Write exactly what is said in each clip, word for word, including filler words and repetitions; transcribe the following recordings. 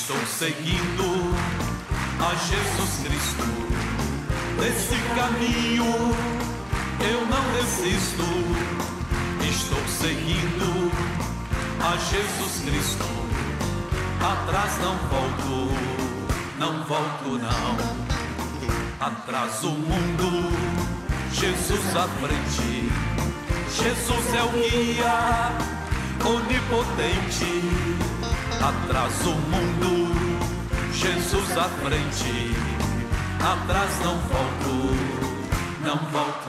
Estou seguindo a Jesus Cristo, nesse caminho eu não desisto. Estou seguindo a Jesus Cristo, atrás não volto, não volto não. Atrás o mundo, Jesus à frente, Jesus é o guia onipotente. Atrás o mundo, Jesus à frente, atrás não volto, não volto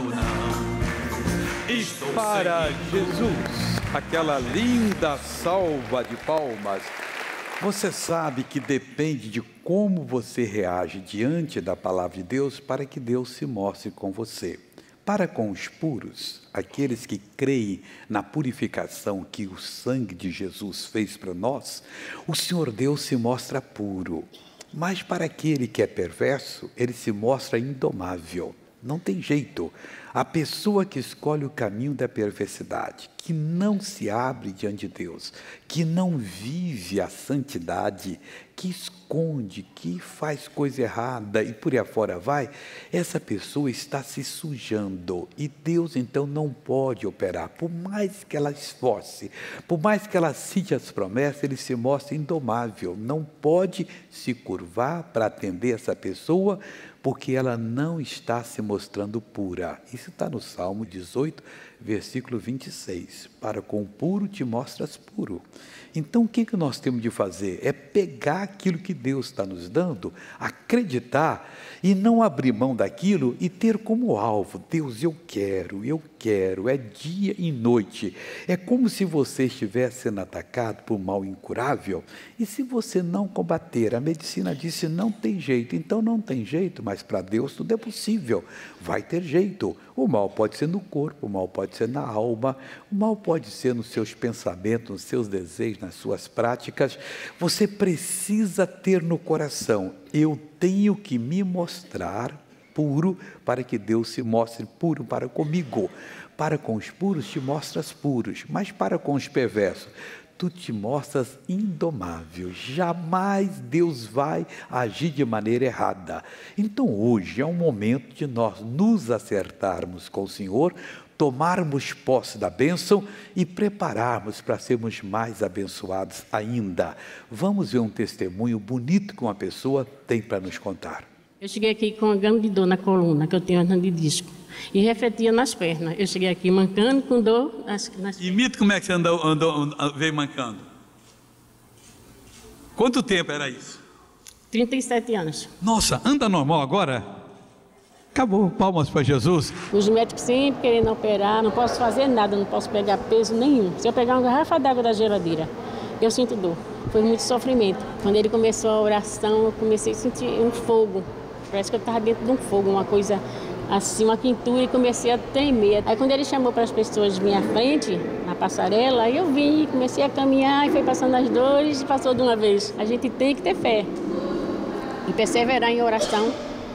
não. Estou para seguindo. Jesus, aquela linda salva de palmas. Você sabe que depende de como você reage diante da palavra de Deus para que Deus se mostre com você. Para com os puros, aqueles que creem na purificação que o sangue de Jesus fez para nós, o Senhor Deus se mostra puro. Mas para aquele que é perverso, ele se mostra indomável. Não tem jeito. A pessoa que escolhe o caminho da perversidade, que não se abre diante de Deus, que não vive a santidade, que esconde, que faz coisa errada e por aí afora vai, essa pessoa está se sujando e Deus então não pode operar. Por mais que ela esforce, por mais que ela cite as promessas, ele se mostra indomável, não pode se curvar para atender essa pessoa, porque ela não está se mostrando pura. Isso está no Salmo dezoito, versículo vinte e seis. Para com o puro te mostras puro. Então o que, que nós temos de fazer? É pegar aquilo que Deus está nos dando, acreditar e não abrir mão daquilo e ter como alvo: Deus, eu quero, eu quero, é dia e noite. É como se você estivesse sendo atacado por um mal incurável e se você não combater, a medicina disse não tem jeito, então não tem jeito, mas para Deus tudo é possível, vai ter jeito. O mal pode ser no corpo, o mal pode ser na alma, o mal pode ser nos seus pensamentos, nos seus desejos, nas suas práticas. Você precisa ter no coração: eu tenho que me mostrar puro para que Deus se mostre puro para comigo. Para com os puros te mostras puros, mas para com os perversos tu te mostras indomável. Jamais Deus vai agir de maneira errada. Então hoje é um momento de nós nos acertarmos com o Senhor, tomarmos posse da bênção e prepararmos para sermos mais abençoados ainda. Vamos ver um testemunho bonito que uma pessoa tem para nos contar. Eu cheguei aqui com uma grande dor na coluna, que eu tenho hernia de disco, e refletia nas pernas. Eu cheguei aqui mancando com dor nas, nas pernas. Imita como é que você andou, andou, veio mancando. Quanto tempo era isso? trinta e sete anos. Nossa, anda normal agora? Acabou, palmas para Jesus. Os médicos sempre querendo operar, não posso fazer nada, não posso pegar peso nenhum. Se eu pegar uma garrafa d'água da geladeira, eu sinto dor. Foi muito sofrimento. Quando ele começou a oração, eu comecei a sentir um fogo. Parece que eu estava dentro de um fogo, uma coisa assim, uma quintura, e comecei a tremer. Aí quando ele chamou para as pessoas vir à frente, na passarela, aí eu vim, comecei a caminhar e foi passando as dores e passou de uma vez. A gente tem que ter fé e perseverar em oração,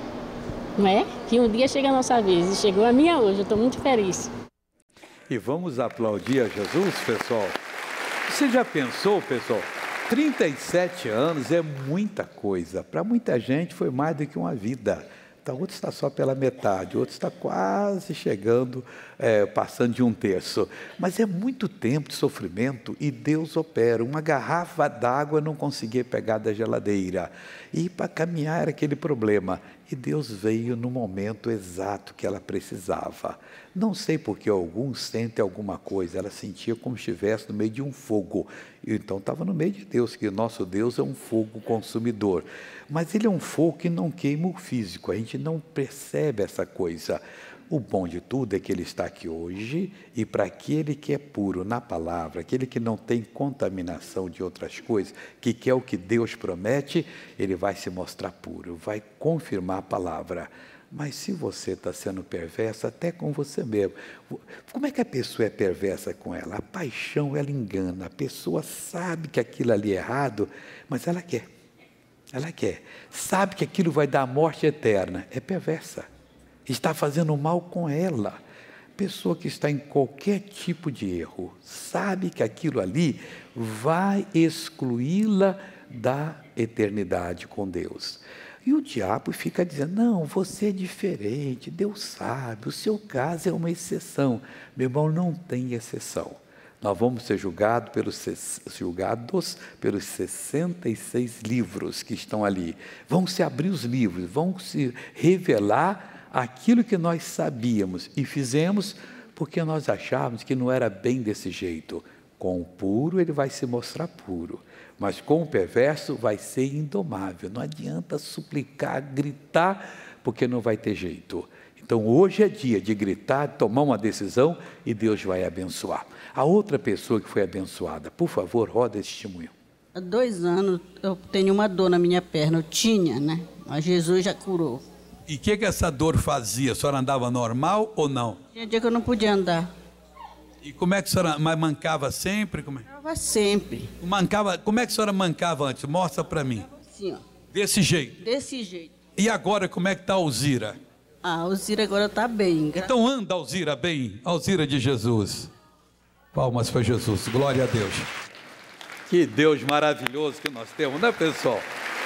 não é? Que um dia chega a nossa vez, e chegou a minha hoje, eu estou muito feliz. E vamos aplaudir a Jesus, pessoal. Você já pensou, pessoal? trinta e sete anos é muita coisa. Para muita gente foi mais do que uma vida. Então, outro está só pela metade, outro está quase chegando, é, passando de um terço. Mas é muito tempo de sofrimento e Deus opera. Uma garrafa d'água não conseguia pegar da geladeira. E para caminhar era aquele problema. E Deus veio no momento exato que ela precisava. Não sei porque alguns sentem alguma coisa. Ela sentia como se estivesse no meio de um fogo. E então estava no meio de Deus, que o nosso Deus é um fogo consumidor. Mas Ele é um fogo que não queima o físico. A gente não percebe essa coisa. O bom de tudo é que Ele está aqui hoje, e para aquele que é puro na palavra, aquele que não tem contaminação de outras coisas, que quer o que Deus promete, Ele vai se mostrar puro, vai confirmar a palavra. Mas se você está sendo perverso, até com você mesmo, como é que a pessoa é perversa com ela? A paixão, ela engana, a pessoa sabe que aquilo ali é errado, mas ela quer, ela quer, sabe que aquilo vai dar morte eterna, é perversa. Está fazendo mal com ela. Pessoa que está em qualquer tipo de erro, sabe que aquilo ali vai excluí-la da eternidade com Deus. E o diabo fica dizendo, não, você é diferente, Deus sabe, o seu caso é uma exceção. Meu irmão, não tem exceção. Nós vamos ser julgados pelos, julgados pelos sessenta e seis livros que estão ali. Vão se abrir os livros, vão se revelar aquilo que nós sabíamos e fizemos porque nós achávamos que não era bem desse jeito. Com o puro ele vai se mostrar puro, mas com o perverso vai ser indomável. Não adianta suplicar, gritar, porque não vai ter jeito. Então hoje é dia de gritar, tomar uma decisão e Deus vai abençoar. A outra pessoa que foi abençoada, por favor, roda esse testemunho. Há dois anos eu tenho uma dor na minha perna, eu tinha, né? Mas Jesus já curou. E o que, que essa dor fazia? A senhora andava normal ou não? Tinha dia que eu não podia andar. E como é que a senhora mas mancava sempre? Como é? Mancava sempre. Mancava, como é que a senhora mancava antes? Mostra para mim. Assim, ó. Desse jeito? Desse jeito. E agora como é que está a Alzira? Ah, a Alzira agora está bem. Gra... Então anda, Alzira, bem. Alzira de Jesus. Palmas para Jesus. Glória a Deus. Que Deus maravilhoso que nós temos, né, pessoal?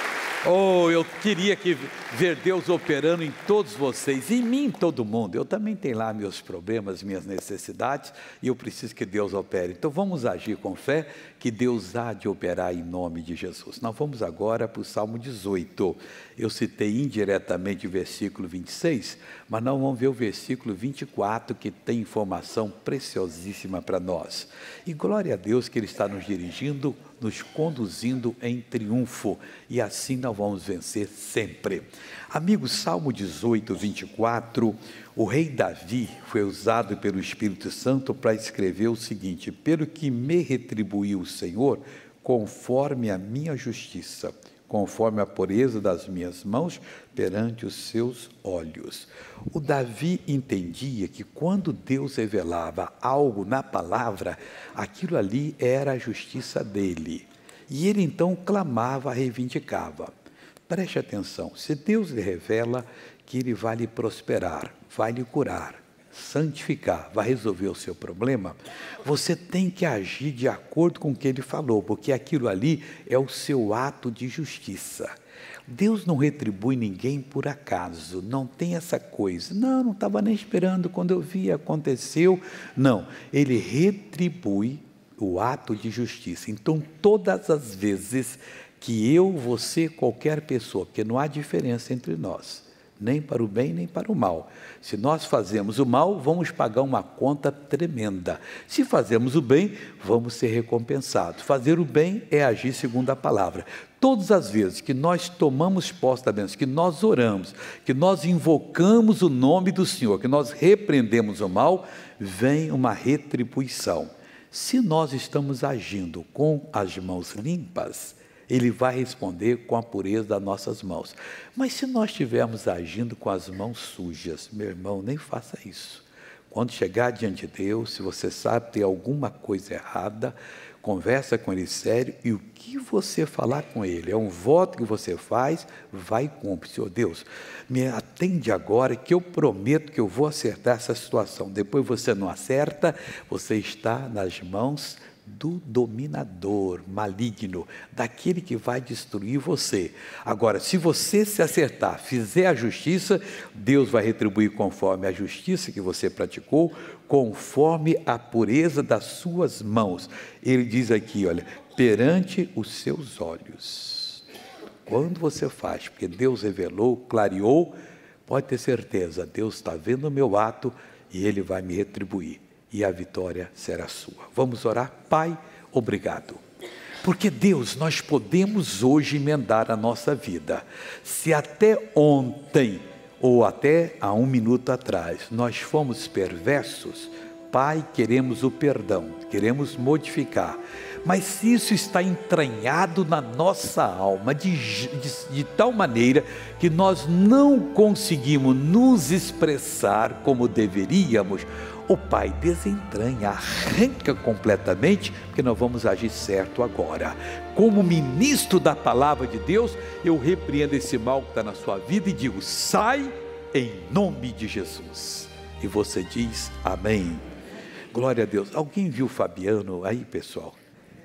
Oh, eu queria que ver Deus operando em todos vocês, em mim, em todo mundo. Eu também tenho lá meus problemas, minhas necessidades, e eu preciso que Deus opere. Então vamos agir com fé, que Deus há de operar em nome de Jesus. Nós vamos agora para o Salmo dezoito. Eu citei indiretamente o versículo vinte e seis, mas nós vamos ver o versículo vinte e quatro, que tem informação preciosíssima para nós. E glória a Deus que Ele está nos dirigindo, nos conduzindo em triunfo, e assim nós vamos vencer sempre. Amigos, Salmo dezoito, vinte e quatro, o rei Davi foi usado pelo Espírito Santo para escrever o seguinte: pelo que me retribuiu o Senhor, conforme a minha justiça, conforme a pureza das minhas mãos perante os seus olhos. O Davi entendia que quando Deus revelava algo na palavra, aquilo ali era a justiça dele. E ele então clamava, reivindicava. Preste atenção, se Deus lhe revela que Ele vai lhe prosperar, vai lhe curar, santificar, vai resolver o seu problema, você tem que agir de acordo com o que Ele falou, porque aquilo ali é o seu ato de justiça. Deus não retribui ninguém por acaso, não tem essa coisa, não, não estava nem esperando, quando eu vi, aconteceu, não, Ele retribui o ato de justiça. Então todas as vezes que eu, você, qualquer pessoa, porque não há diferença entre nós, nem para o bem, nem para o mal. Se nós fazemos o mal, vamos pagar uma conta tremenda. Se fazemos o bem, vamos ser recompensados. Fazer o bem é agir segundo a palavra. Todas as vezes que nós tomamos posse da bênção, que nós oramos, que nós invocamos o nome do Senhor, que nós repreendemos o mal, vem uma retribuição. Se nós estamos agindo com as mãos limpas, Ele vai responder com a pureza das nossas mãos. Mas se nós estivermos agindo com as mãos sujas, meu irmão, nem faça isso. Quando chegar diante de Deus, se você sabe que tem alguma coisa errada, conversa com Ele sério, e o que você falar com Ele, é um voto que você faz, vai e cumpre. Senhor Deus, me atende agora, que eu prometo que eu vou acertar essa situação. Depois você não acerta, você está nas mãos do dominador maligno, daquele que vai destruir você. Agora, se você se acertar, fizer a justiça, Deus vai retribuir conforme a justiça que você praticou, conforme a pureza das suas mãos. Ele diz aqui, olha, perante os seus olhos. Quando você faz, porque Deus revelou, clareou, pode ter certeza, Deus está vendo o meu ato e Ele vai me retribuir. E a vitória será sua. Vamos orar? Pai, obrigado. Porque Deus, nós podemos hoje emendar a nossa vida. Se até ontem, ou até há um minuto atrás, nós fomos perversos, Pai, queremos o perdão, queremos modificar. Mas se isso está entranhado na nossa alma, de, de, de tal maneira que nós não conseguimos nos expressar como deveríamos, o Pai desentranha, arranca completamente, porque nós vamos agir certo agora. Como ministro da palavra de Deus, eu repreendo esse mal que está na sua vida e digo, sai em nome de Jesus. E você diz, amém. Glória a Deus. Alguém viu o Fabiano aí, pessoal?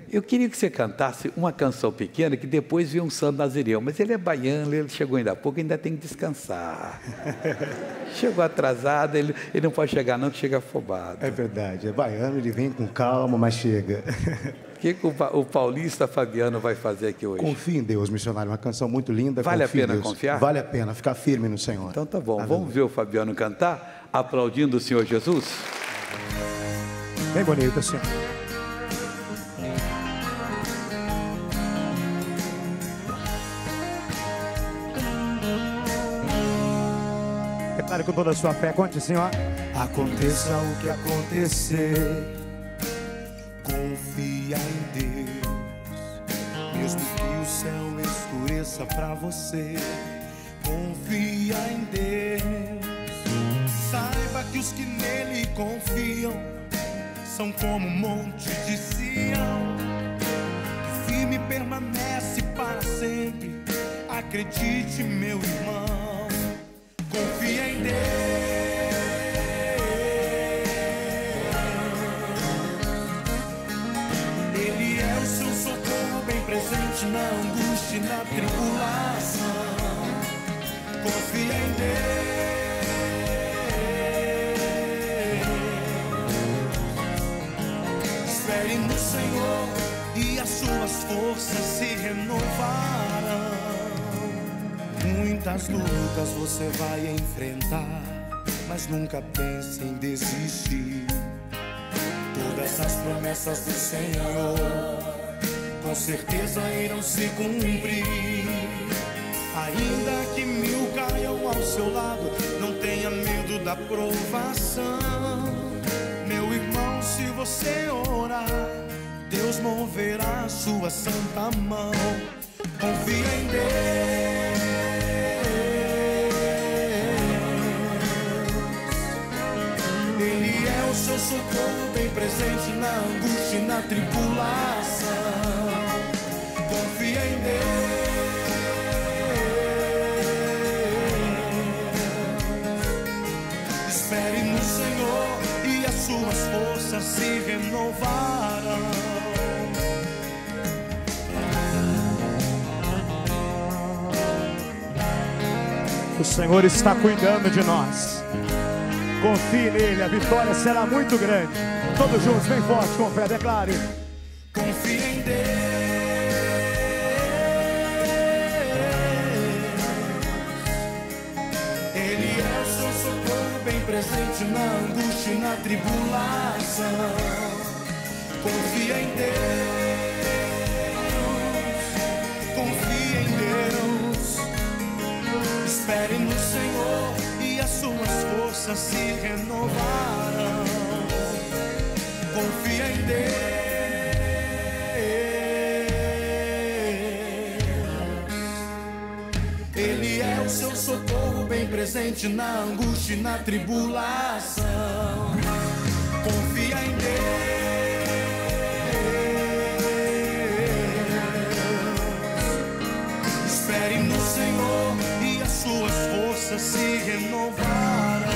Eu queria que você cantasse uma canção pequena que depois vinha um santo nazireu, mas ele é baiano, ele chegou ainda há pouco, ainda tem que descansar. Chegou atrasado, ele, ele não pode chegar não, que chega afobado. É verdade, é baiano, ele vem com calma, mas chega. O que, que o, o paulista Fabiano vai fazer aqui hoje? Confie em Deus, missionário, uma canção muito linda. Vale a pena Deus. confiar? Vale a pena, ficar firme no Senhor. Então tá bom, Aleluia. Vamos ver o Fabiano cantar, aplaudindo o Senhor Jesus? Bem bonito assim. Declare com toda a sua fé, conte assim, ó. Aconteça o que acontecer, confia em Deus. Mesmo que o céu escureça pra você, confia em Deus. Saiba que os que nele confiam são como um monte de Sião, que firme permanece para sempre. Acredite, meu irmão, confia em Deus. Ele é o seu socorro bem presente na angústia e na tribulação. Confia em Deus. Espere no Senhor e as suas forças se renovarão. Muitas lutas você vai enfrentar, mas nunca pense em desistir. Todas as promessas do Senhor com certeza irão se cumprir. Ainda que mil caiam ao seu lado, não tenha medo da provação. Meu irmão, se você orar, Deus moverá a sua santa mão. Confia em Deus. Ele é o seu socorro bem presente na angústia e na tribulação. Confia em Deus. Espere no Senhor e as suas forças se renovarão. O Senhor está cuidando de nós. Confie nele, a vitória será muito grande. Todos juntos, bem forte, com fé, declare. Confie em Deus. Ele é o seu socorro bem presente na angústia e na tribulação. Confia em Deus. Confia em Deus. Espere no Senhor e as suas forças se renovarão. Confia em Deus. Ele é o seu socorro bem presente na angústia e na tribulação. Confia em Deus. Espere no Senhor e as suas forças se renovarão.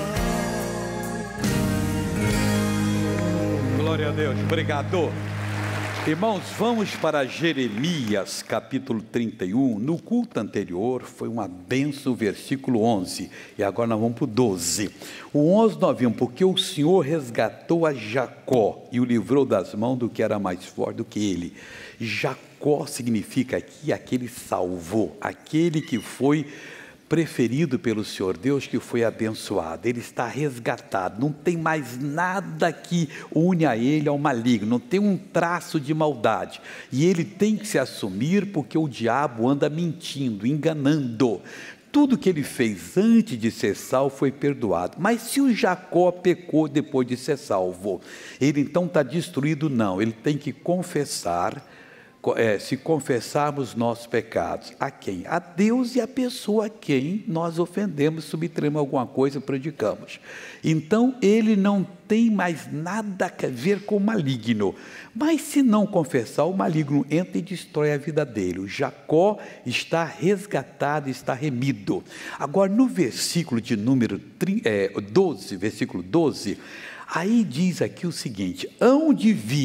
Glória a Deus, obrigado. Irmãos, vamos para Jeremias capítulo trinta e um. No culto anterior foi uma bênção, versículo onze. E agora nós vamos para o doze. O onze nós vimos, porque o Senhor resgatou a Jacó e o livrou das mãos do que era mais forte do que ele. Jacó significa aqui aquele salvou, aquele que foi preferido pelo Senhor Deus, que foi abençoado. Ele está resgatado, não tem mais nada que une a ele ao maligno, não tem um traço de maldade, e ele tem que se assumir, porque o diabo anda mentindo, enganando. Tudo que ele fez antes de ser salvo foi perdoado. Mas se o Jacó pecou depois de ser salvo, ele então está destruído? Não, ele tem que confessar. É, se confessarmos nossos pecados, a quem? A Deus e a pessoa a quem nós ofendemos, subtraímos alguma coisa, predicamos. Então ele não tem mais nada a ver com o maligno. Mas se não confessar, o maligno entra e destrói a vida dele. O Jacó está resgatado, está remido. Agora no versículo de número doze, versículo doze, aí diz aqui o seguinte: hão de vir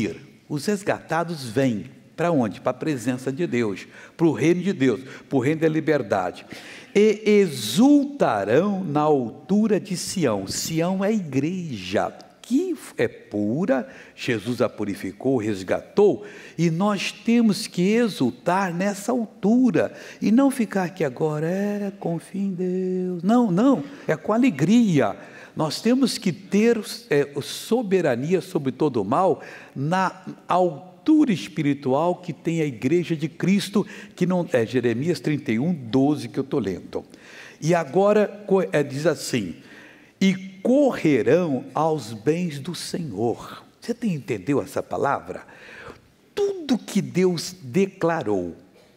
Os resgatados vêm para onde? Para a presença de Deus, para o reino de Deus, para o reino da liberdade. E exultarão na altura de Sião. Sião é a igreja, que é pura, Jesus a purificou, resgatou, e nós temos que exultar nessa altura, e não ficar aqui agora, é, confia em Deus, não, não, é com alegria. Nós temos que ter é, soberania sobre todo o mal, na altura espiritual que tem a igreja de Cristo, que não é Jeremias trinta e um, doze que eu estou lendo, e agora é, diz assim, e correrão aos bens do Senhor. Você tem entendeu essa palavra? Tudo que Deus declarou,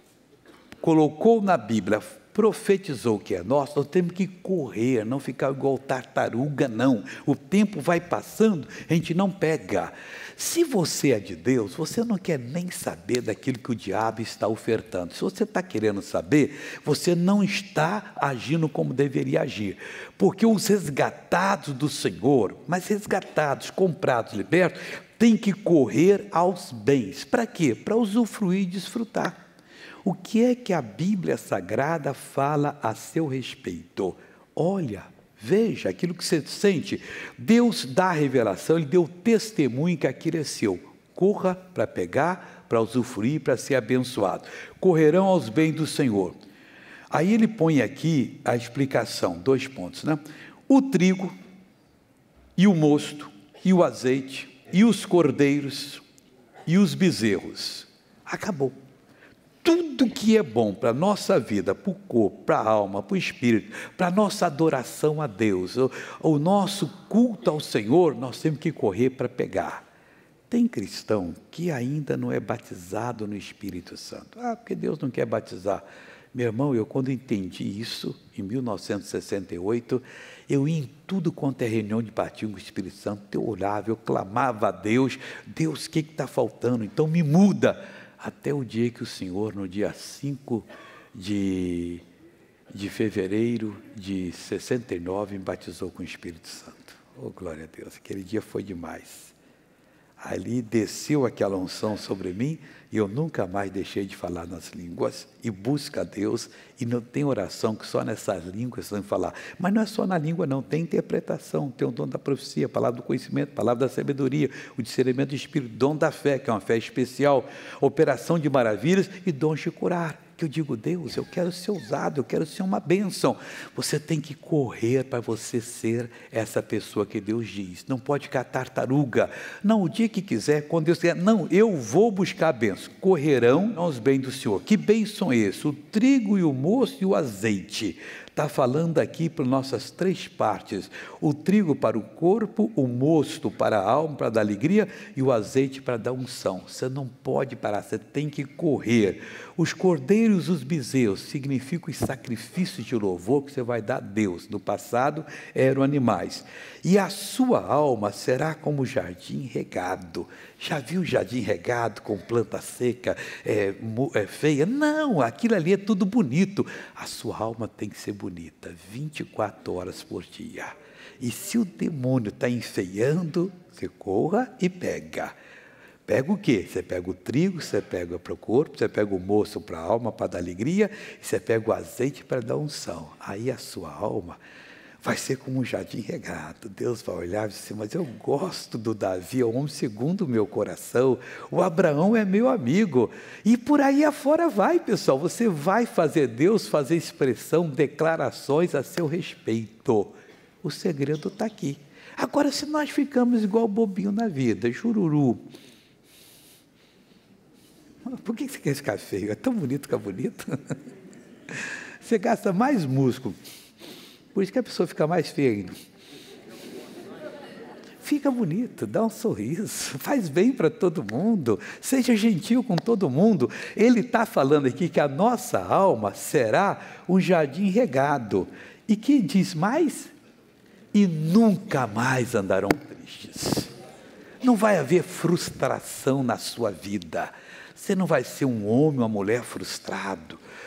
colocou na Bíblia, profetizou que é nosso, nós temos que correr, não ficar igual tartaruga, não. O tempo vai passando, a gente não pega. Se você é de Deus, você não quer nem saber daquilo que o diabo está ofertando. Se você está querendo saber, você não está agindo como deveria agir. Porque os resgatados do Senhor, mas resgatados, comprados, libertos, têm que correr aos bens. Para quê? Para usufruir e desfrutar. O que é que a Bíblia Sagrada fala a seu respeito? Olha, veja aquilo que você sente. Deus dá a revelação, Ele deu testemunho que aquilo é seu. Corra para pegar, para usufruir, para ser abençoado. Correrão aos bens do Senhor. Aí ele põe aqui a explicação, dois pontos, né? O trigo, e o mosto, e o azeite, e os cordeiros, e os bezerros. Acabou. Tudo que é bom para a nossa vida, para o corpo, para a alma, para o espírito, para a nossa adoração a Deus, o, o nosso culto ao Senhor, nós temos que correr para pegar. Tem cristão que ainda não é batizado no Espírito Santo. Ah, porque Deus não quer batizar. Meu irmão, eu quando entendi isso, em mil novecentos e sessenta e oito, eu ia em tudo quanto é reunião de batismo com o Espírito Santo, eu olhava, eu clamava a Deus, Deus, o que está faltando? Então me muda. Até o dia que o Senhor, no dia cinco de, de fevereiro de sessenta e nove, me batizou com o Espírito Santo. Oh, glória a Deus, aquele dia foi demais. Ali desceu aquela unção sobre mim, e eu nunca mais deixei de falar nas línguas, e busca a Deus, e não tem oração que só nessas línguas você tem que falar. Mas não é só na língua não, tem interpretação, tem o dom da profecia, a palavra do conhecimento, a palavra da sabedoria, o discernimento do Espírito, dom da fé, que é uma fé especial, operação de maravilhas e dom de curar. Que eu digo, Deus, eu quero ser usado, eu quero ser uma bênção. Você tem que correr para você ser essa pessoa que Deus diz. Não pode ficar tartaruga. Não, o dia que quiser, quando Deus quiser. Não, eu vou buscar a bênção. Correrão aos bens do Senhor. Que bens são esses? O trigo e o mosto e o azeite. Está falando aqui para nossas três partes. O trigo para o corpo, o mosto para a alma, para dar alegria, e o azeite para dar unção. Você não pode parar, você tem que correr. Os cordeiros e os bezerros significam os sacrifícios de louvor que você vai dar a Deus. No passado eram animais. E a sua alma será como jardim regado. Já viu jardim regado com planta seca, é, é, feia? Não, aquilo ali é tudo bonito. A sua alma tem que ser bonita, vinte e quatro horas por dia. E se o demônio está enfeiando, você corra e pega. Pega o quê? Você pega o trigo, você pega para o corpo, você pega o mosto para a alma, para dar alegria, e você pega o azeite para dar unção. Aí a sua alma vai ser como um jardim regado. Deus vai olhar e dizer assim, mas eu gosto do Davi, é um homem segundo o meu coração. O Abraão é meu amigo. E por aí afora vai, pessoal. Você vai fazer Deus fazer expressão, declarações a seu respeito. O segredo está aqui. Agora, se nós ficamos igual bobinho na vida, jururu. Por que você quer ficar feio? É tão bonito ficar bonito. Você gasta mais músculo. Por isso que a pessoa fica mais feia ainda. Fica bonito, dá um sorriso, faz bem para todo mundo, seja gentil com todo mundo. Ele está falando aqui que a nossa alma será um jardim regado. E que diz mais? E nunca mais andarão tristes. Não vai haver frustração na sua vida. Você não vai ser um homem, uma mulher frustrado.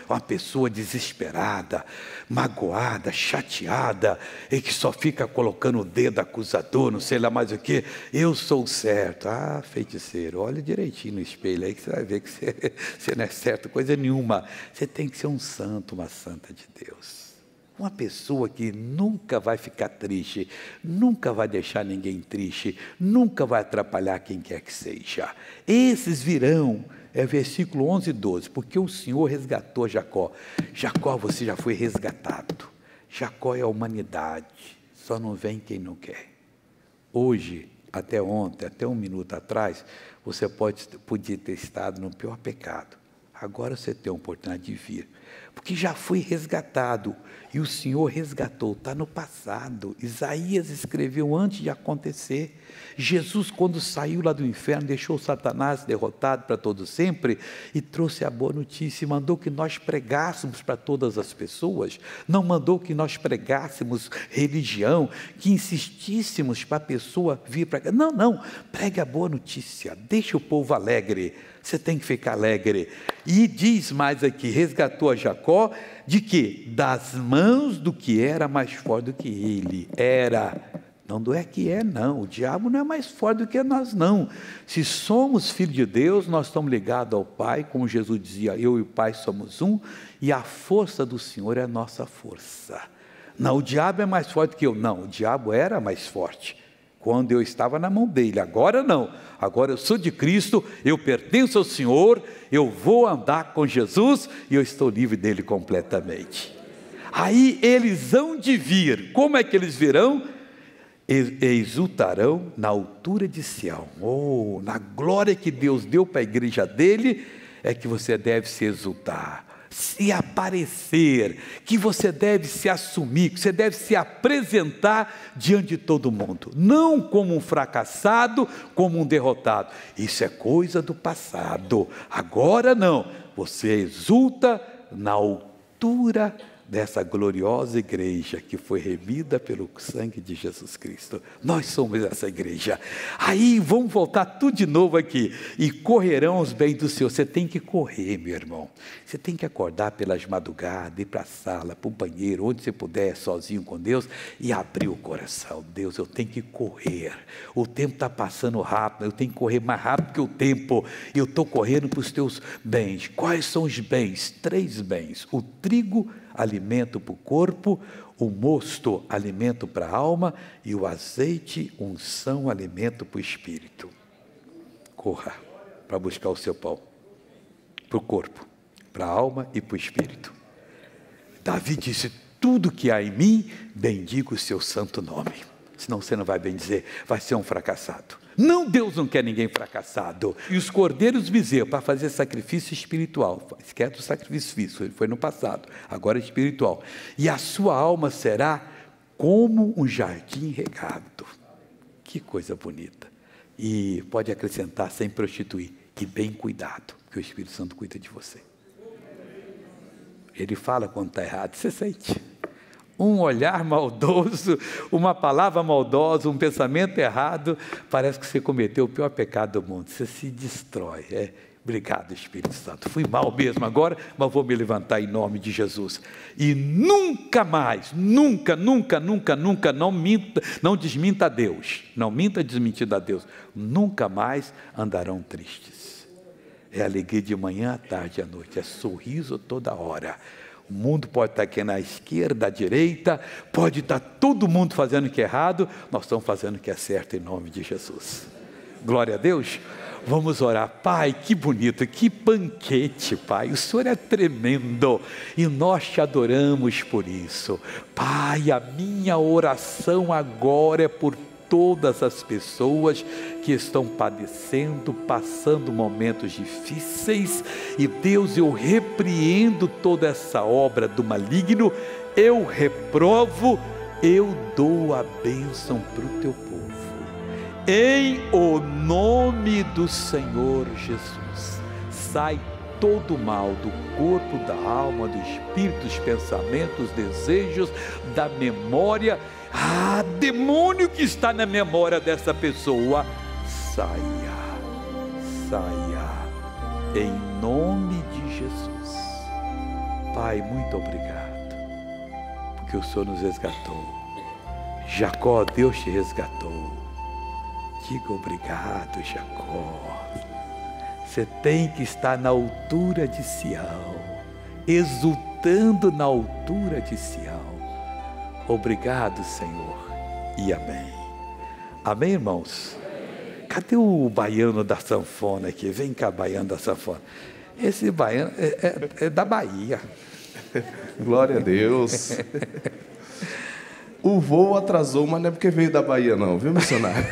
uma pessoa desesperada, magoada, chateada, e que só fica colocando o dedo acusador, não sei lá mais o que, eu sou certo. Ah, feiticeiro, olha direitinho no espelho aí que você vai ver que você, você não é certo coisa nenhuma. Você tem que ser um santo, uma santa de Deus. Uma pessoa que nunca vai ficar triste, nunca vai deixar ninguém triste, nunca vai atrapalhar quem quer que seja. Esses virão, é versículo onze e doze, porque o Senhor resgatou Jacó. Jacó, você já foi resgatado. Jacó é a humanidade, só não vem quem não quer. Hoje, até ontem, até um minuto atrás, você pode, podia ter estado no pior pecado. Agora você tem a oportunidade de vir, porque já foi resgatado, e o Senhor resgatou, está no passado. Isaías escreveu antes de acontecer. Jesus, quando saiu lá do inferno, deixou Satanás derrotado para todo sempre, e trouxe a boa notícia, e mandou que nós pregássemos para todas as pessoas, não mandou que nós pregássemos religião, que insistíssemos para a pessoa vir para cá, não, não, pregue a boa notícia, deixa o povo alegre, você tem que ficar alegre. E diz mais aqui, resgatou a Jacó, de que? Das mãos do que era mais forte do que ele, era, não do é que é não, o diabo não é mais forte do que nós não, se somos filhos de Deus, nós estamos ligados ao Pai, como Jesus dizia, eu e o Pai somos um, e a força do Senhor é a nossa força. Não, o diabo é mais forte que eu, não, o diabo era mais forte, quando eu estava na mão dele, agora não, agora eu sou de Cristo, eu pertenço ao Senhor, eu vou andar com Jesus, e eu estou livre dele completamente. Aí eles hão de vir, como é que eles virão? Exultarão na altura de Sião, oh, na glória que Deus deu para a igreja dele, é que você deve se exultar, se aparecer, que você deve se assumir, que você deve se apresentar diante de todo mundo, não como um fracassado, como um derrotado, isso é coisa do passado, agora não, você exulta na altura dessa gloriosa igreja que foi remida pelo sangue de Jesus Cristo. Nós somos essa igreja. Aí vamos voltar tudo de novo aqui. E correrão os bens do Senhor. Você tem que correr, meu irmão. Você tem que acordar pelas madrugadas, ir para a sala, para o banheiro, onde você puder, sozinho com Deus, e abrir o coração. Deus, eu tenho que correr. O tempo está passando rápido, eu tenho que correr mais rápido que o tempo. E eu estou correndo para os teus bens. Quais são os bens? Três bens. O trigo, alimento para o corpo, o mosto, alimento para a alma, e o azeite, unção, alimento para o espírito. Corra para buscar o seu pão, para o corpo, para a alma e para o espírito. Davi disse, tudo que há em mim, bendiga o seu santo nome, senão você não vai bendizer, vai ser um fracassado. Não, Deus não quer ninguém fracassado. E os cordeiros bezerros para fazer sacrifício espiritual, esquece o sacrifício físico, ele foi no passado, agora é espiritual. E a sua alma será como um jardim regado. Que coisa bonita. E pode acrescentar sem prostituir, e bem cuidado, que o Espírito Santo cuida de você. Ele fala quando está errado, você sente. Um olhar maldoso, uma palavra maldosa, um pensamento errado, parece que você cometeu o pior pecado do mundo, você se destrói. É, obrigado, Espírito Santo, fui mal mesmo agora, mas vou me levantar em nome de Jesus, e nunca mais, nunca, nunca, nunca, nunca, não minta, não desminta a Deus, não minta desmentido a Deus, nunca mais andarão tristes, é alegria de manhã, à tarde e à noite, é sorriso toda hora. O mundo pode estar aqui na esquerda, à direita, pode estar todo mundo fazendo o que é errado, nós estamos fazendo o que é certo em nome de Jesus. Glória a Deus. Vamos orar. Pai, que bonito, que banquete, Pai, o Senhor é tremendo, e nós te adoramos por isso. Pai, a minha oração agora é por todas as pessoas que estão padecendo, passando momentos difíceis, e Deus, eu repreendo toda essa obra do maligno, eu reprovo, eu dou a bênção para o teu povo, em o nome do Senhor Jesus. Sai todo o mal do corpo, da alma, do espírito, dos pensamentos, desejos, da memória. Ah, demônio que está na memória dessa pessoa, saia, saia, em nome de Jesus. Pai, muito obrigado, porque o Senhor nos resgatou. Jacó, Deus te resgatou. Diga obrigado, Jacó. Você tem que estar na altura de Sião, exultando na altura de Sião. Obrigado, Senhor, e amém. Amém, irmãos? Cadê o baiano da sanfona aqui? Vem cá, baiano da sanfona. Esse baiano é, é, é da Bahia. Glória a Deus. O voo atrasou, mas não é porque veio da Bahia não, viu, missionário?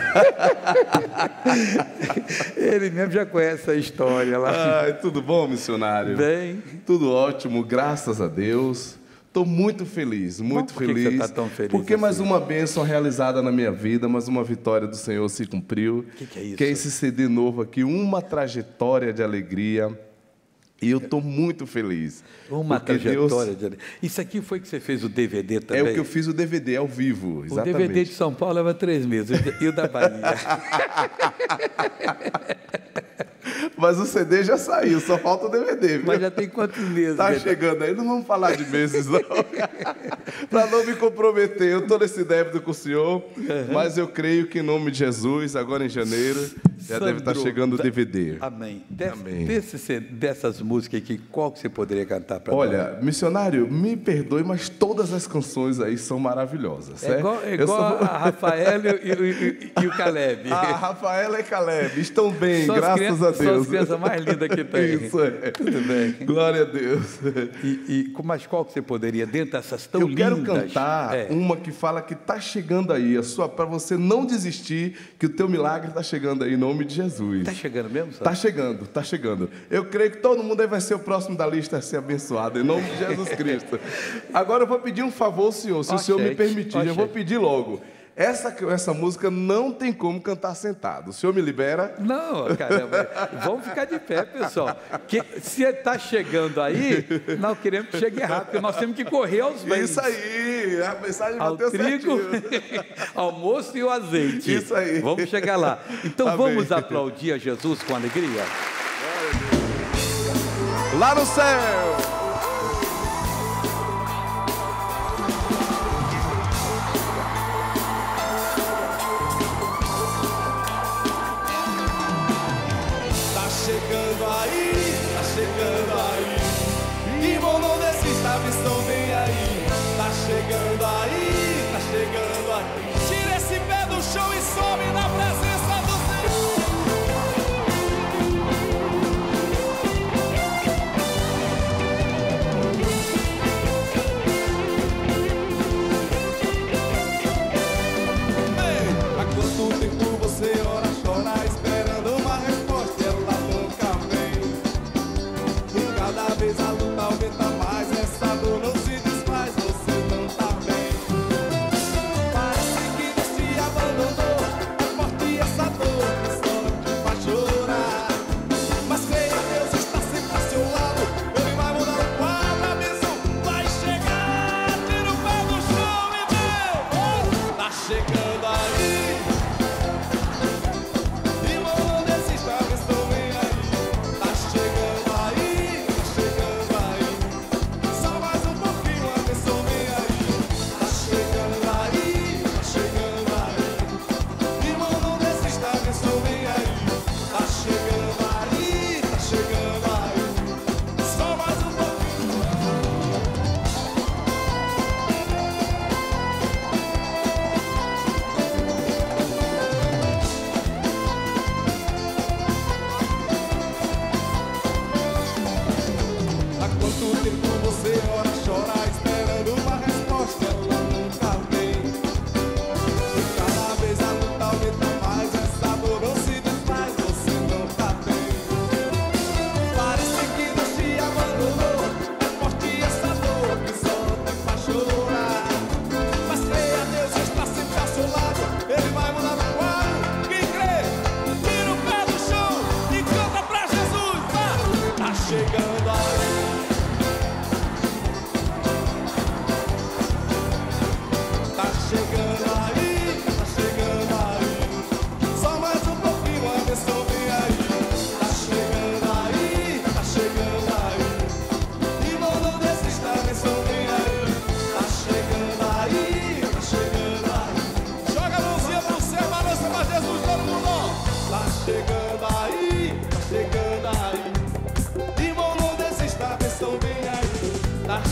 Ele mesmo já conhece a história lá. Ai, tudo bom, missionário? Bem. Tudo ótimo, graças a Deus. Estou muito feliz, muito Por que feliz. que você está tão feliz Porque assim? mais uma bênção realizada na minha vida, mais uma vitória do Senhor se cumpriu. O que, que é isso? Que é esse C D novo aqui, uma trajetória de alegria. E eu estou muito feliz. Uma porque trajetória Deus... de... Isso aqui foi que você fez o D V D também? É o que eu fiz o D V D ao vivo, exatamente. O D V D de São Paulo leva três meses, e o da Bahia? Mas o C D já saiu, só falta o D V D. Viu? Mas já tem quantos meses? Tá né? chegando aí, não vamos falar de meses não. Para não me comprometer, eu estou nesse débito com o senhor, uhum. Mas eu creio que em nome de Jesus, agora em janeiro, já Sandro, deve estar chegando o D V D. Amém. Des, Amém. Desse, dessas músicas aqui, qual que você poderia cantar para nós? Olha, missionário, me perdoe, mas todas as canções aí são maravilhosas. É igual, é igual sou... a Rafael e, e, e, e o Caleb. A Rafaela e Caleb estão bem, são graças crianças, a Deus. São as crianças mais lindas que tem. Isso é. Tudo bem. Glória a Deus. E, e, mas qual que você poderia, dentro dessas tão Eu lindas? quero cantar é. uma que fala que está chegando aí, a sua, para você não desistir, que o teu milagre está chegando aí, em nome de Jesus. Está chegando mesmo? Está chegando, está chegando. Eu creio que todo mundo aí vai ser o próximo da lista a ser abençoado, em nome de Jesus Cristo. Agora eu vou pedir um favor ao senhor, se oh, o senhor gente, me permitir, oh, eu vou gente. pedir logo. Essa, essa música não tem como cantar sentado. O senhor me libera? Não, caramba. Vamos ficar de pé, pessoal. Que, se está chegando aí, nós queremos que chegue rápido, porque nós temos que correr aos bens. Isso aí, a mensagem ao bateu trigo, certinho. ao moço e o azeite. Isso aí. Vamos chegar lá. Então Amém. Vamos aplaudir a Jesus com alegria? Lá no céu! Chegando aí, tá chegando aí. Irmão, não desista, a missão vem aí. Tá chegando aí, tá chegando aí. Tira esse pé do chão e sobe na presença do Senhor.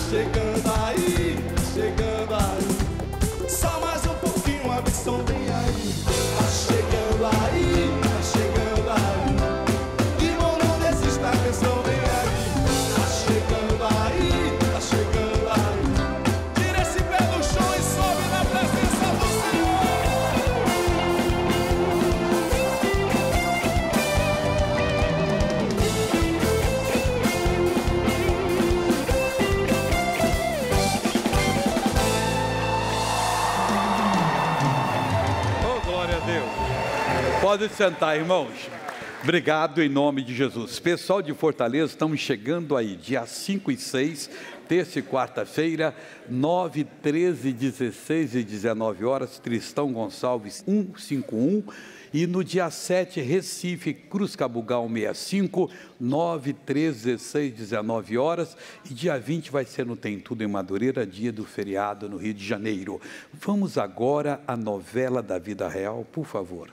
chegando aí, tá chegando aí. Só mais um pouquinho, a benção vem aí. Tá chegando aí, tá chegando aí. Irmão, não desista, a benção vem aí. Tá chegando aí, tá chegando aí. Tira esse pé do chão e sobe na presença do Senhor. Oh, glória a Deus. Pode sentar, irmãos. Obrigado em nome de Jesus. Pessoal de Fortaleza, estamos chegando aí, dia cinco e seis, terça e quarta-feira, nove, treze, dezesseis e dezenove horas, Tristão Gonçalves cento e cinquenta e um. E no dia sete, Recife, Cruz Cabugal cento e sessenta e cinco, nove, treze, dezesseis, dezenove horas. E dia vinte vai ser no Tem Tudo em Madureira, dia do feriado no Rio de Janeiro. Vamos agora à novela da vida real, por favor.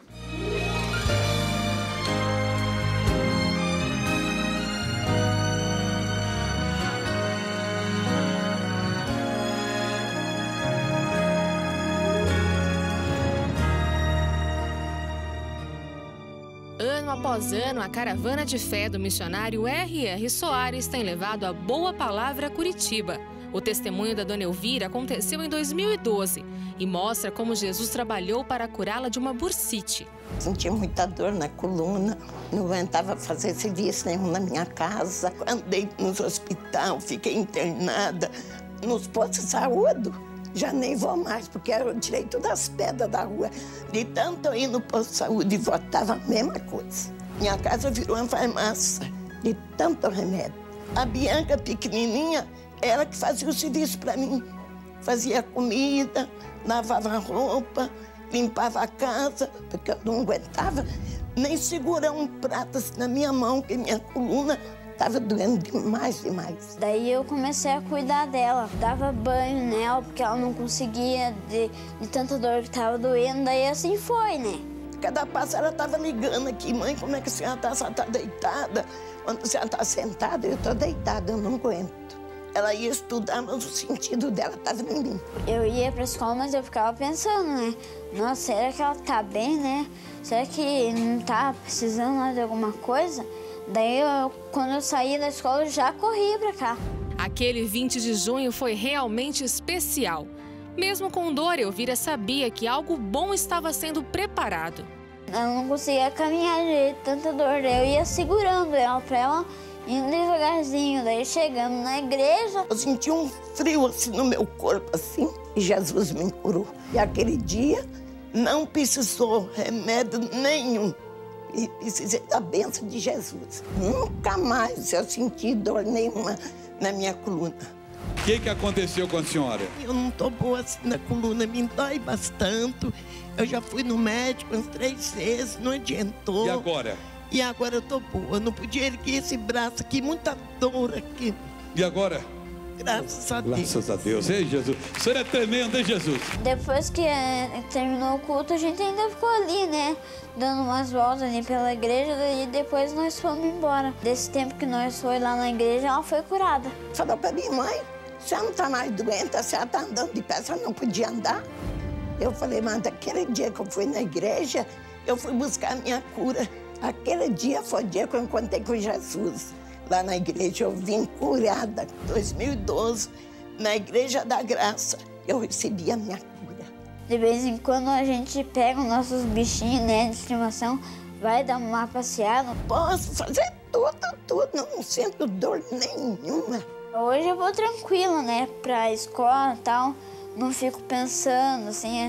Ano após ano, a caravana de fé do missionário R R Soares tem levado a boa palavra a Curitiba. O testemunho da dona Elvira aconteceu em dois mil e doze e mostra como Jesus trabalhou para curá-la de uma bursite. Sentia muita dor na coluna, não aguentava fazer serviço nenhum na minha casa. Andei nos hospitais, fiquei internada, nos postos de saúde. Já nem vou mais, porque eu tirei todas as pedras da rua. De tanto eu ir no posto de saúde e voltava a mesma coisa. Minha casa virou uma farmácia, de tanto remédio. A Bianca, pequenininha, ela que fazia o serviço para mim. Fazia comida, lavava roupa, limpava a casa, porque eu não aguentava nem segurar um prato assim na minha mão, que minha coluna estava doendo demais, demais. Daí eu comecei a cuidar dela, dava banho nela, porque ela não conseguia, de, de tanta dor que estava doendo, daí assim foi, né? Cada passo ela estava ligando aqui, mãe, como é que a senhora está? A senhora está deitada? Quando a senhora está sentada, eu estou deitada, eu não aguento. Ela ia estudar, mas o sentido dela estava em mim. Eu ia para a escola, mas eu ficava pensando, né? Nossa, será que ela está bem, né? Será que não está precisando de alguma coisa? Daí, eu, quando eu saí da escola, eu já corria para cá. Aquele vinte de junho foi realmente especial. Mesmo com dor, Elvira sabia que algo bom estava sendo preparado. Eu não conseguia caminhar de tanta dor, eu ia segurando ela para ela indo devagarzinho. Daí, chegando na igreja, eu senti um frio assim no meu corpo, assim, e Jesus me curou. E aquele dia não precisou remédio nenhum. E precisei da bênção de Jesus. Nunca mais eu senti dor nenhuma na minha coluna. O que, que aconteceu com a senhora? Eu não estou boa assim na coluna, me dói bastante. Eu já fui no médico umas três vezes, não adiantou. E agora? E agora eu estou boa, eu não podia erguer esse braço aqui, muita dor aqui. E agora? Graças a Deus. Graças a Deus. Ei, Jesus. O senhor é tremendo, hein, Jesus? Depois que é, terminou o culto, a gente ainda ficou ali, né? Dando umas voltas ali pela igreja e depois nós fomos embora. Desse tempo que nós foi lá na igreja, ela foi curada. Falou pra minha mãe, a senhora não tá mais doente, a senhora tá andando de pé, a senhora não podia andar. Eu falei, mas aquele dia que eu fui na igreja, eu fui buscar a minha cura. Aquele dia foi o dia que eu encontrei com Jesus. Lá na igreja eu vim curada. Em dois mil e doze, na Igreja da Graça, eu recebi a minha cura. De vez em quando a gente pega os nossos bichinhos, né, de estimação, vai dar uma passeada. Posso fazer tudo, tudo, não sinto dor nenhuma. Hoje eu vou tranquila, né, pra escola e tal. Não fico pensando, assim,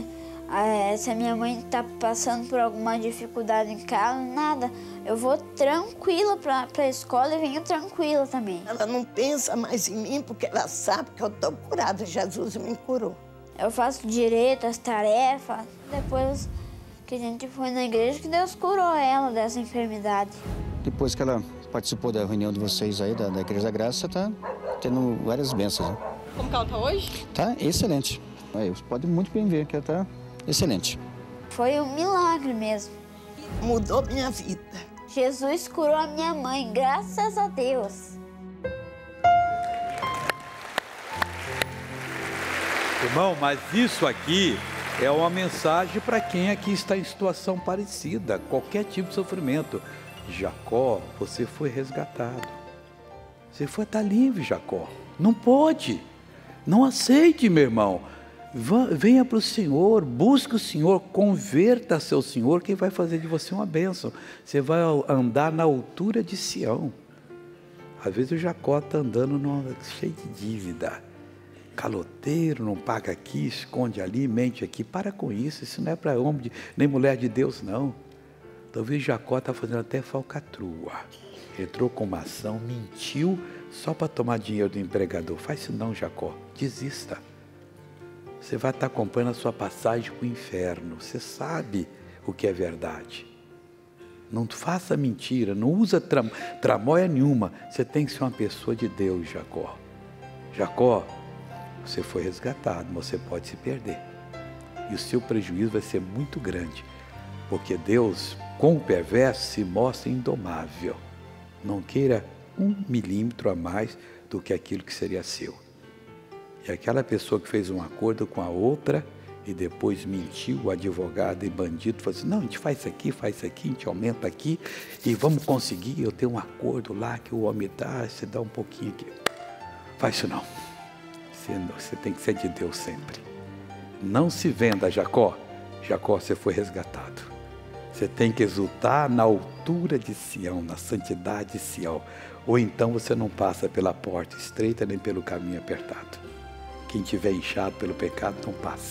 é, se a minha mãe tá passando por alguma dificuldade em casa, nada. Eu vou tranquila pra, pra escola e venho tranquila também. Ela não pensa mais em mim porque ela sabe que eu tô curada. Jesus me curou. Eu faço direito as tarefas. Depois que a gente foi na igreja, que Deus curou ela dessa enfermidade. Depois que ela participou da reunião de vocês aí, da, da Igreja da Graça, tá tendo várias bênçãos. Né? Como que ela tá hoje? Tá excelente. Aí, você pode muito bem ver que ela tá excelente. Foi um milagre mesmo. Mudou minha vida. Jesus curou a minha mãe, graças a Deus. Irmão, mas isso aqui é uma mensagem para quem aqui está em situação parecida, qualquer tipo de sofrimento. Jacó, você foi resgatado. Você foi estar livre, Jacó. Não pode. Não aceite, meu irmão. Venha para o Senhor, busque o Senhor, converta-se ao Senhor, que vai fazer de você uma bênção. Você vai andar na altura de Sião. Às vezes o Jacó está andando numa, cheio de dívida. Caloteiro, não paga aqui, esconde ali, mente aqui. Para com isso, isso não é para homem de, nem mulher de Deus, não. Talvez Jacó está fazendo até falcatrua. Entrou com uma ação, mentiu só para tomar dinheiro do empregador. Faz isso não, Jacó. Desista. Você vai estar comprando a sua passagem para o inferno. Você sabe o que é verdade. Não faça mentira, não usa tram, tramóia nenhuma. Você tem que ser uma pessoa de Deus, Jacó. Jacó, você foi resgatado, mas você pode se perder. E o seu prejuízo vai ser muito grande. Porque Deus, com o perverso, se mostra indomável. Não queira um milímetro a mais do que aquilo que seria seu. E aquela pessoa que fez um acordo com a outra e depois mentiu, o advogado e bandido, falou assim, não, a gente faz isso aqui, faz isso aqui, a gente aumenta aqui e vamos conseguir, eu tenho um acordo lá que o homem dá, você dá um pouquinho aqui. Faz isso não. Você, você tem que ser de Deus sempre. Não se venda, Jacó. Jacó, você foi resgatado. Você tem que exultar na altura de Sião, na santidade de Sião. Ou então você não passa pela porta estreita nem pelo caminho apertado. Quem tiver inchado pelo pecado não passa.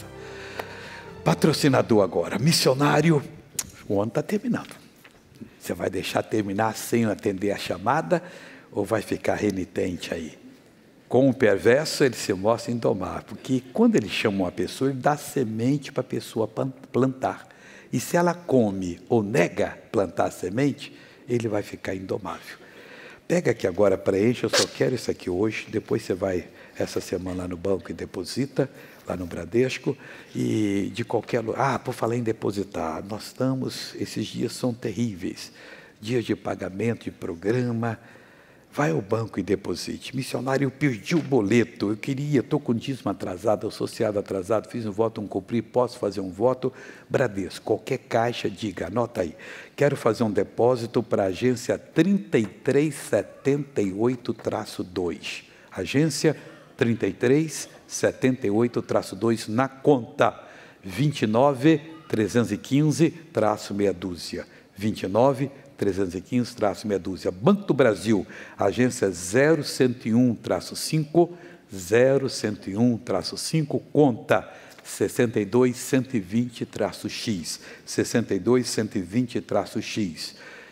Patrocinador agora, missionário. O ano está terminando. Você vai deixar terminar sem atender a chamada ou vai ficar renitente aí? Com o perverso ele se mostra indomável, porque quando ele chama uma pessoa, ele dá semente para a pessoa plantar. E se ela come ou nega plantar a semente, ele vai ficar indomável. Pega aqui agora, preenche, eu só quero isso aqui hoje, depois você vai essa semana lá no banco e deposita, lá no Bradesco, e de qualquer lugar. Ah, por falar em depositar, nós estamos, esses dias são terríveis, dias de pagamento, de programa. Vai ao banco e deposite. Missionário, eu perdi o boleto, eu queria, estou com dízimo atrasado, associado atrasado, fiz um voto, não cumpri, posso fazer um voto? Bradesco, qualquer caixa, diga, anota aí. Quero fazer um depósito para a agência trinta e três setenta e oito traço dois. Agência trinta e três setenta e oito traço dois, na conta vinte e nove trezentos e quinze traço meia dúzia. vinte e nove trezentos e quinze traço meia dúzia. Banco do Brasil, agência zero cento e um traço cinco, zero cento e um traço cinco, conta sessenta e dois cento e vinte traço X, sessenta e dois cento e vinte traço X.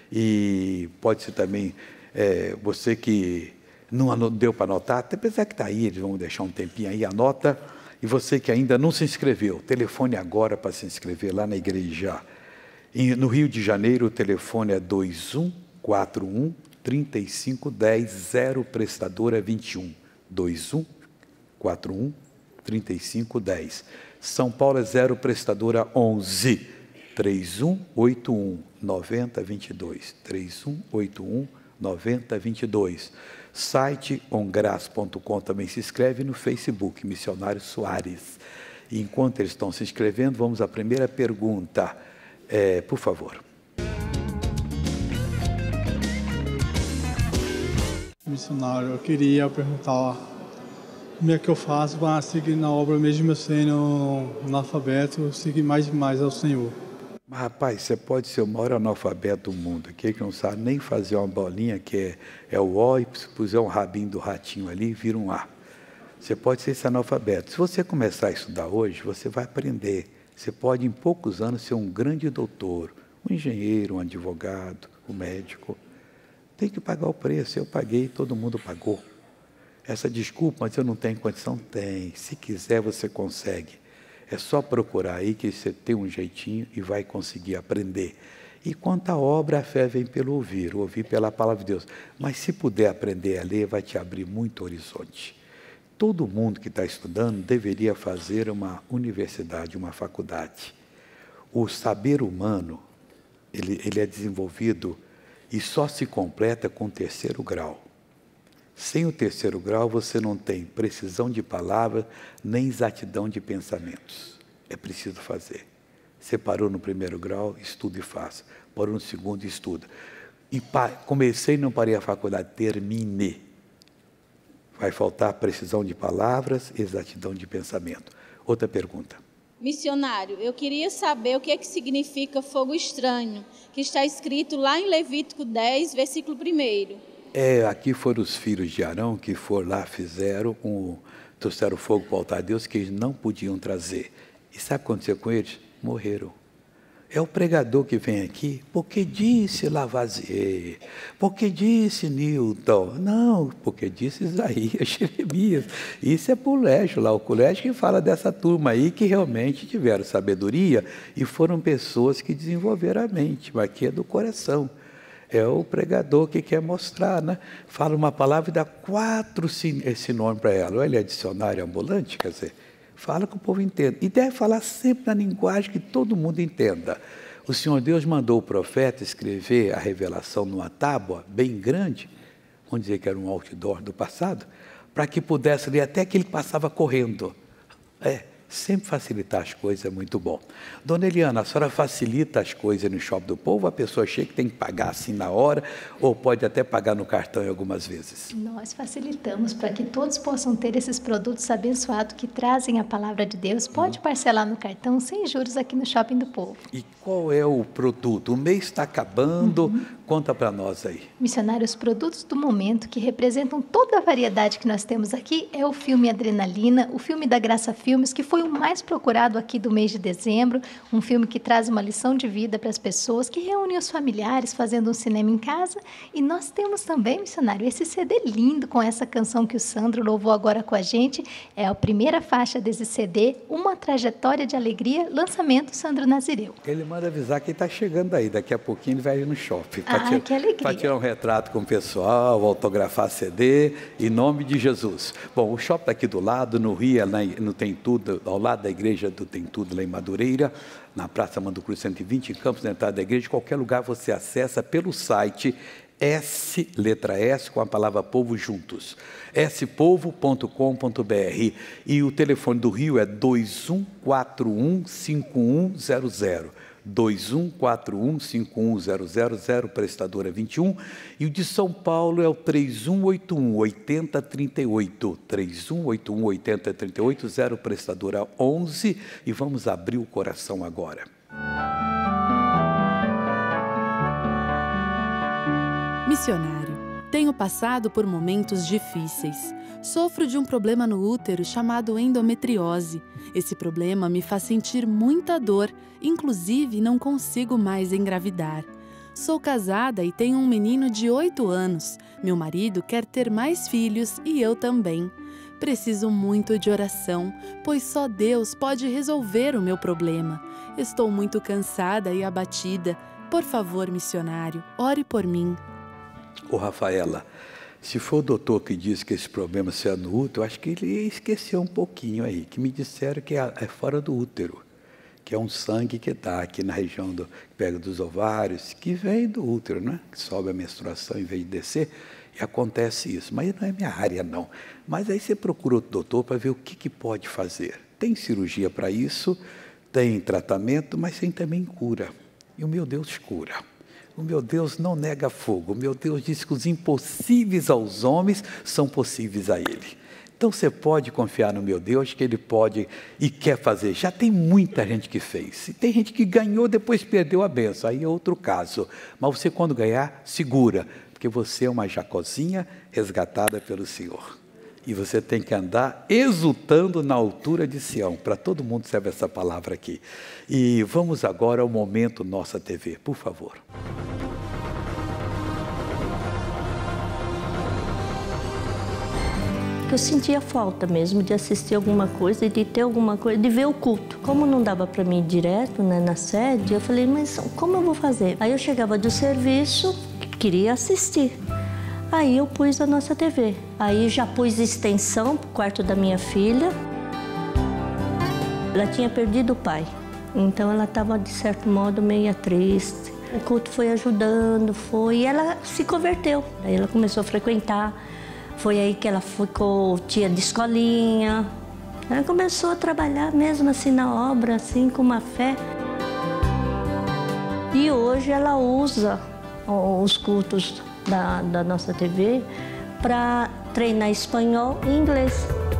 E pode ser também, é, você que não deu para anotar, até apesar que está aí, eles vão deixar um tempinho aí, anota. E você que ainda não se inscreveu, telefone agora para se inscrever lá na igreja. No Rio de Janeiro, o telefone é dois um quatro um, três cinco um zero, zero prestadora vinte e um. dois um quatro um, três cinco um zero. São Paulo é zero prestadora onze, três um oito um, nove zero dois dois. três um oito um, nove zero dois dois. Site ongras ponto com também se inscreve, no Facebook, Missionário Soares. E enquanto eles estão se inscrevendo, vamos à primeira pergunta. É, por favor. Missionário, eu queria perguntar como é que eu faço para seguir na obra, mesmo sendo analfabeto, seguir mais e mais ao Senhor. Mas, rapaz, você pode ser o maior analfabeto do mundo, aquele que não sabe nem fazer uma bolinha, que é, é o O, e se puser um rabinho do ratinho ali, vira um A. Você pode ser esse analfabeto. Se você começar a estudar hoje, você vai aprender. Você pode, em poucos anos, ser um grande doutor, um engenheiro, um advogado, um médico. Tem que pagar o preço. Eu paguei, todo mundo pagou. Essa desculpa, mas eu não tenho condição? Tem. Se quiser, você consegue. É só procurar aí que você tem um jeitinho e vai conseguir aprender. E quanto à obra, a fé vem pelo ouvir, ouvir pela palavra de Deus. Mas se puder aprender a ler, vai te abrir muito horizonte. Todo mundo que está estudando deveria fazer uma universidade, uma faculdade. O saber humano, ele, ele é desenvolvido e só se completa com o terceiro grau. Sem o terceiro grau, você não tem precisão de palavra, nem exatidão de pensamentos. É preciso fazer. Você parou no primeiro grau, estuda e faça. Parou no segundo, estuda. E comecei e não parei a faculdade, termine. Vai faltar precisão de palavras, exatidão de pensamento. Outra pergunta. Missionário, eu queria saber o que é que significa fogo estranho, que está escrito lá em Levítico dez, versículo primeiro. É, aqui foram os filhos de Arão que foram lá, fizeram, um, trouxeram fogo para o altar de Deus que eles não podiam trazer. E sabe o que aconteceu com eles? Morreram. É o pregador que vem aqui, porque disse Lavoisier, porque disse Newton. Não, porque disse Isaías, Jeremias. Isso é colégio lá, o colégio que fala dessa turma aí que realmente tiveram sabedoria e foram pessoas que desenvolveram a mente, mas que é do coração. É o pregador que quer mostrar, né? Fala uma palavra e dá quatro sinônimos para ela. Olha, é dicionário ambulante, quer dizer, fala que o povo entenda. E deve falar sempre na linguagem que todo mundo entenda. O Senhor Deus mandou o profeta escrever a revelação numa tábua bem grande, vamos dizer que era um outdoor do passado, para que pudesse ler até que ele passava correndo. É. Sempre facilitar as coisas é muito bom. Dona Eliana, a senhora facilita as coisas no shopping do povo? A pessoa chega que tem que pagar assim na hora, ou pode até pagar no cartão algumas vezes? Nós facilitamos para que todos possam ter esses produtos abençoados que trazem a palavra de Deus. Pode parcelar no cartão sem juros aqui no shopping do povo. E qual é o produto? O mês está acabando, uhum. Conta para nós aí. Missionário, os produtos do momento que representam toda a variedade que nós temos aqui é o filme Adrenalina, o filme da Graça Filmes, que foi o mais procurado aqui do mês de dezembro, um filme que traz uma lição de vida para as pessoas, que reúne os familiares fazendo um cinema em casa. E nós temos também, missionário, esse C D lindo com essa canção que o Sandro louvou agora com a gente. É a primeira faixa desse C D, Uma Trajetória de Alegria, lançamento Sandro Nazireu. Ele manda avisar que está chegando aí, daqui a pouquinho ele vai ir no shopping. Ah, tirar, que alegria. Para tirar um retrato com o pessoal, autografar C D, em nome de Jesus. Bom, o shopping está aqui do lado, no Rio, no Tem Tudo, ao lado da igreja do Tem Tudo, lá em Madureira, na Praça Mando Cruz cento e vinte, em Campos, na entrada da igreja. Qualquer lugar você acessa pelo site S, letra S, com a palavra povo juntos, s povo ponto com ponto b r. E o telefone do Rio é dois um quatro um, cinco um zero zero. dois um quatro um, cinco um zero zero, zero, prestadora vinte e um, e o de São Paulo é o três um oito um, oito zero três oito, três um oito um, oito zero três oito, zero, prestadora onze, e vamos abrir o coração agora. Missionário, tenho passado por momentos difíceis. Sofro de um problema no útero chamado endometriose. Esse problema me faz sentir muita dor, inclusive não consigo mais engravidar. Sou casada e tenho um menino de oito anos. Meu marido quer ter mais filhos e eu também. Preciso muito de oração, pois só Deus pode resolver o meu problema. Estou muito cansada e abatida. Por favor, missionário, ore por mim. Ô, Rafaela, se for o doutor que diz que esse problema é no útero, eu acho que ele esqueceu um pouquinho aí, que me disseram que é, é fora do útero, que é um sangue que está aqui na região do, que pega dos ovários, que vem do útero, né? Que sobe a menstruação em vez de descer, e acontece isso. Mas não é minha área, não. Mas aí você procura outro doutor para ver o que, que pode fazer. Tem cirurgia para isso, tem tratamento, mas tem também cura. E o meu Deus cura. O meu Deus não nega fogo. O meu Deus diz que os impossíveis aos homens são possíveis a Ele. Então você pode confiar no meu Deus que Ele pode e quer fazer. Já tem muita gente que fez. E tem gente que ganhou, depois perdeu a benção. Aí é outro caso. Mas você, quando ganhar, segura. Porque você é uma Jacozinha resgatada pelo Senhor. E você tem que andar exultando na altura de Sião. Para todo mundo serve essa palavra aqui. E vamos agora ao Momento Nossa T V, por favor. Eu sentia falta mesmo de assistir alguma coisa e de ter alguma coisa, de ver o culto. Como não dava para mim ir direto, né, na sede, eu falei, mas como eu vou fazer? Aí eu chegava do serviço, queria assistir. Aí eu pus a Nossa T V. Aí já pus extensão para o quarto da minha filha. Ela tinha perdido o pai, então ela estava, de certo modo, meio triste. O culto foi ajudando, foi, e ela se converteu. Aí ela começou a frequentar Foi aí que ela ficou tia de escolinha. Ela começou a trabalhar mesmo assim na obra, assim, com uma fé. E hoje ela usa os cultos da, da nossa T V para treinar espanhol e inglês.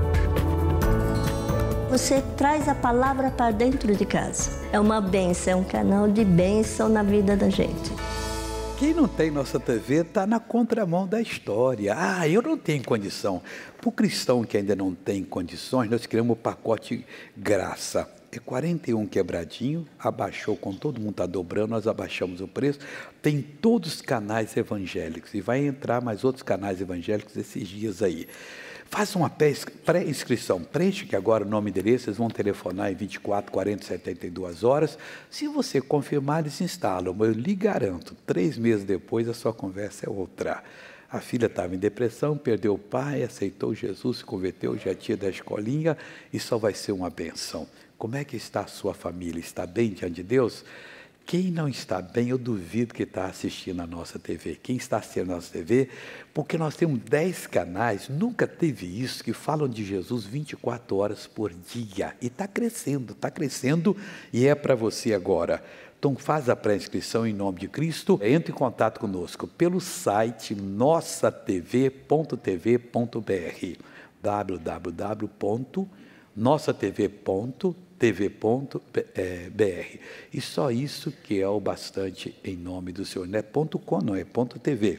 Você traz a palavra para dentro de casa. É uma bênção, é um canal de bênção na vida da gente. Quem não tem nossa T V está na contramão da história. Ah, eu não tenho condição. Para o cristão que ainda não tem condições, nós criamos o pacote Graça. É quarenta e um quebradinho, abaixou, quando todo mundo está dobrando, nós abaixamos o preço. Tem todos os canais evangélicos e vai entrar mais outros canais evangélicos esses dias aí. Faça uma pré-inscrição, preenche que agora o nome e endereço, vocês vão telefonar em vinte e quatro, quarenta, setenta e duas horas. Se você confirmar, eles instalam, mas eu lhe garanto, três meses depois a sua conversa é outra. A filha estava em depressão, perdeu o pai, aceitou Jesus, se converteu, já tinha da escolinha e só vai ser uma benção. Como é que está a sua família? Está bem diante de Deus? Quem não está bem, eu duvido que está assistindo a nossa T V. Quem está assistindo a nossa T V, porque nós temos dez canais, nunca teve isso, que falam de Jesus vinte e quatro horas por dia. E está crescendo, está crescendo e é para você agora. Então faz a pré-inscrição em nome de Cristo. Entre em contato conosco pelo site nossa t v ponto t v ponto b r, w w w ponto nossa t v ponto t v ponto b r. E só isso que é o bastante em nome do Senhor. Não é ponto .com, não é ponto .tv.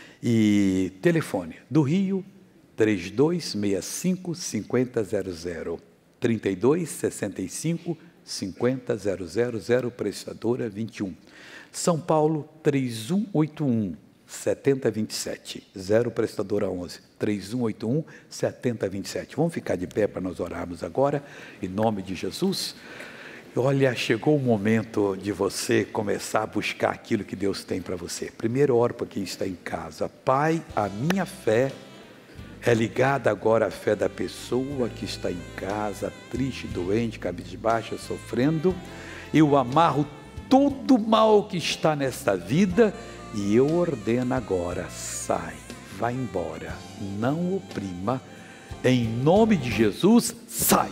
E telefone do Rio, três dois seis cinco, cinco zero zero zero, trinta e dois, sessenta e cinco, cinquenta, zero zero zero, prestadora vinte e um. São Paulo, três um oito um, sete zero dois sete, zero prestadora onze, três um oito um, sete zero dois sete. Vamos ficar de pé para nós orarmos agora, em nome de Jesus. Olha, chegou o momento de você começar a buscar aquilo que Deus tem para você. Primeiro, oro para quem está em casa. Pai, a minha fé é ligada agora à fé da pessoa que está em casa, triste, doente, cabisbaixa, sofrendo. Eu amarro todo mal que está nesta vida e eu ordeno agora, sai, vai embora, não oprima, em nome de Jesus, sai.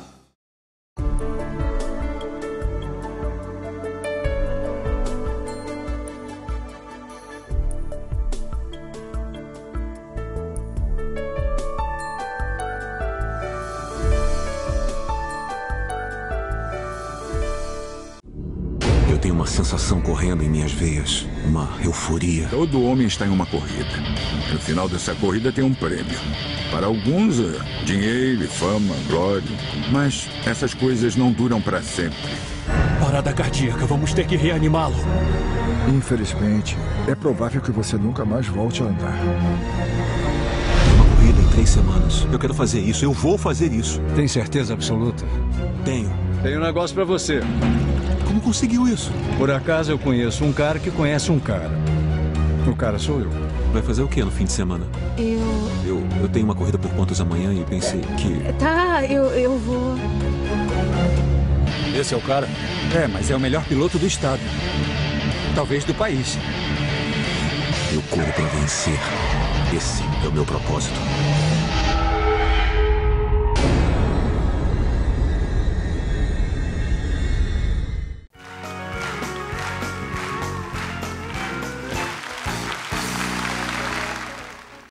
Tenho uma sensação correndo em minhas veias, uma euforia. Todo homem está em uma corrida. No final dessa corrida tem um prêmio. Para alguns, é dinheiro, fama, glória. Mas essas coisas não duram para sempre. Parada cardíaca, vamos ter que reanimá-lo. Infelizmente, é provável que você nunca mais volte a andar. Uma corrida em três semanas. Eu quero fazer isso, eu vou fazer isso. Tem certeza absoluta? Tenho. Tenho um negócio para você. Como conseguiu isso? Por acaso eu conheço um cara que conhece um cara. O cara sou eu. Vai fazer o que no fim de semana? Eu... Eu, eu tenho uma corrida por pontos amanhã e pensei que... Tá, eu, eu vou... Esse é o cara? É, mas é o melhor piloto do estado. Talvez do país. Eu corro para vencer. Esse é o meu propósito.